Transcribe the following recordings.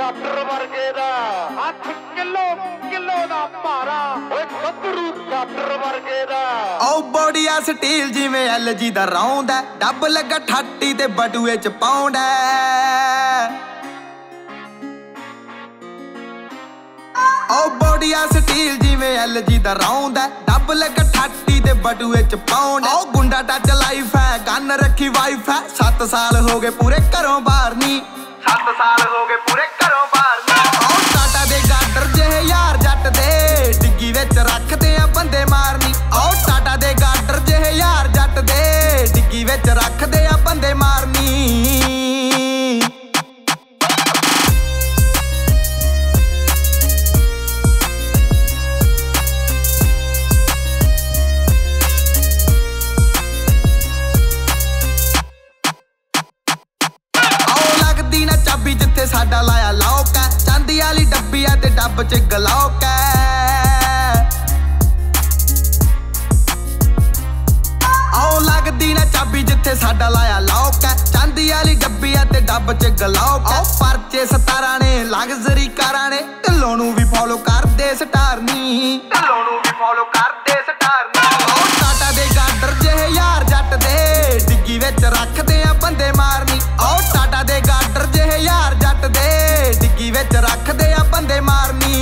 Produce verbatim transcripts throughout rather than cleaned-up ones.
girder ਵਰਗੇ ਦਾ ਹੱਥ kilo kilo ਦਾ ਭਾਰਾ ਓਏ ਗੱਭਰੂ ਗਾਟਰ ਵਰਗੇ ਦਾ ਓ ਬੋਡੀਆ ਸਟੀਲ ਜਿਵੇਂ ਐਲਜੀ ਦਾ ਰੌਂਦ ਹੈ ਡੱਬ ਲੱਗਾ ਠਾਟੀ ਤੇ ਬਟੂਏ ਚ ਪਾਉਂਦਾ ਓ ਬੋਡੀਆ ਸਟੀਲ ਜਿਵੇਂ ਐਲਜੀ ਦਾ ਰੌਂਦ ਹੈ ਡੱਬ ਲੱਗਾ ਠਾਟੀ ਤੇ ਬਟੂਏ ਚ ਪਾਉਂਦਾ ਓ ਗੁੰਡਾ ਟੱਚ ਲਾਈਫ ਹੈ ਗੰਨ ਰੱਖੀ ਵਾਈਫ ਹੈ ਸੱਤ ਸਾਲ ਹੋ ਗਏ ਪੂਰੇ ਘਰੋਂ ਬਾਹਰ ਨੀ ਸੱਤ ਸਾਲ ਹੋ ਗਏ ਪੂਰੇ ਘਰੋਂ ਬਾਹਰ ਨੀ ਓ ਟਾਟਾ ਦੇ ਗਾਡਰ ਜਿਹੇ ਯਾਰ ਜੱਟ ਦੇ ਡਿੱਗੀ ਵਿੱਚ ਰੱਖਦੇ ਆ ਬੰਦੇ ਮਾਰਨੀ ਓ ਟਾਟਾ ਦੇ ਗਾਡਰ ਜਿਹੇ ਯਾਰ ਜੱਟ ਦੇ ਡਿੱਗੀ ਵਿੱਚ ਰੱਖਦੇ ਆ ਬੰਦੇ ਮਾਰਨੀ ਚਾਬੀ ਜਿੱਥੇ ਸਾਡਾ ਲਾਇਆ ਲੌਕ ਹੈ ਚਾਂਦੀ ਵਾਲੀ ਡੱਬੀ ਆ ਤੇ ਡੱਬ ਚ ਗਲੌਕ ਹੈ ਆਓ ਲੱਗਦੀ ਨਾ ਚਾਬੀ ਜਿੱਥੇ ਸਾਡਾ ਲਾਇਆ ਲੌਕ ਹੈ ਚਾਂਦੀ ਵਾਲੀ ਡੱਬੀ ਆ ਤੇ ਡੱਬ ਚ ਗਲੌਕ ਹੈ ਪਰਚੇ ਸਤਾਰਾਂ ਨੇ ਲਗਜ਼ਰੀ ਕਾਰਾਂ ਨੇ ਢਿੱਲੋਂ ਨੂੰ ਵੀ ਫੋਲੋ ਕਰਦੇ ਸਟਾਰ ਨੀ ਢਿੱਲੋਂ ਨੂੰ ਵੀ ਫੋਲੋ ਕਰਦੇ ਸਟਾਰ ਨੀ ਆਓ ਟਾਟਾ ਦੇ ਗਾਡਰ ਜਿਹੇ ਯਾਰ ਜੱਟ ਦੇ ਡਿੱਗੀ ਵਿੱਚ ਰੱਖਦੇ ਆ ਬੰਦੇ ਮਾਰਨੀ ਆਓ ਟਾਟਾ ਦੇ ਗਾਡਰ ਜਿਹੇ ਯਾਰ ਜੱਟ ਦੇ ਡਿੱਗੀ ਵਿੱਚ ਰੱਖਦੇ ਆ ਬੰਦੇ ਮਾਰਨੀ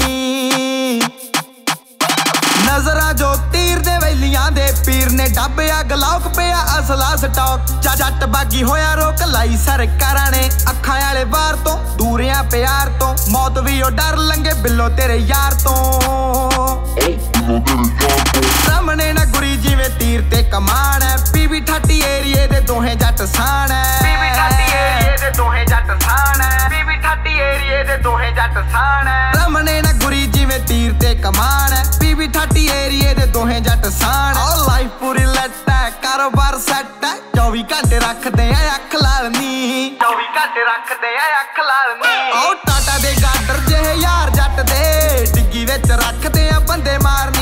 ਨਜ਼ਰਾਂ ਜੋ ਤੀਰ ਦੇ ਵੈਲੀਆਂ ਦੇ ਪੀਰ ਨੇ ਡੱਬਿਆ ਗਲੌਕ ਪਿਆ ਅਸਲਾ ਸਟਾਕ ਜੱਟ ਬਾਗੀ ਹੋਇਆ ਰੋਕ ਲਾਈ ਸਰਕਾਰਾਂ ਨੇ ਅੱਖਾਂ ਵਾਲੇ ਬਾਹਰ ਤੋਂ ਦੂਰਿਆਂ ਪਿਆਰ ਤੋਂ ਮੌਤ ਵੀ ਉਹ ਡਰ ਲੰਗੇ ਬਿੱਲੋ ਤੇਰੇ ਯਾਰ ਤੋਂ ਸਾਹਮਣੇ ਨਾ ਗੁਰੀ ਜਿਵੇਂ ਤੀਰ ਤੇ ਕਮਾਨ ਹੈ ਪੀਵੀ ਠਾਟੀ ਏਰੀਏ ਦੇ ਦੋਹੇ ਜੱਟ ਸਾਨ ਹੈ ਪੀਵੀ ਠਾਟੀ ਏਰੀਏ ਦੇ ਦੋਹੇ ਜੱਟ ਸਾਨ ਹੈ ਪੀਵੀ ਠਾਟੀ ਏਰੀਏ ਦੇ ਦੋਹੇ ਜੱਟ ਸਾਨ ਹੈ ਸਾਹਮਣੇ ਨਾ ਗੁਰੀ ਜਿਵੇਂ ਤੀਰ ਤੇ ਕਮਾਨ ਹੈ ਪੀਵੀ ਠਾਟੀ ਏਰੀਏ ਦੇ ਦੋਹੇ ਜੱਟ ਸਾਨ ਹੈ ਓ ਲਾਈਫ ਪੂਰੀ ਲੱਟ ਹੈ ਕਾਰੋਬਾਰ ਸੈੱਟ ਹੈ ਚੌਵੀ ਘੰਟੇ ਰੱਖਦੇ ਆ ਅੱਖ ਲਾਲਨੀ ਚੌਵੀ ਘੰਟੇ ਰੱਖਦੇ ਆ ਅੱਖ ਲਾਲਨੀ ਓ ਟਾਟਾ ਦੇ ਗਾਡਰ ਜਿਹੇ ਯਾਰ ਜੱਟ ਦੇ ਡਿੱਗੀ ਵਿੱਚ ਰੱਖਦੇ ਆ ਬੰਦੇ ਮਾਰਨੀ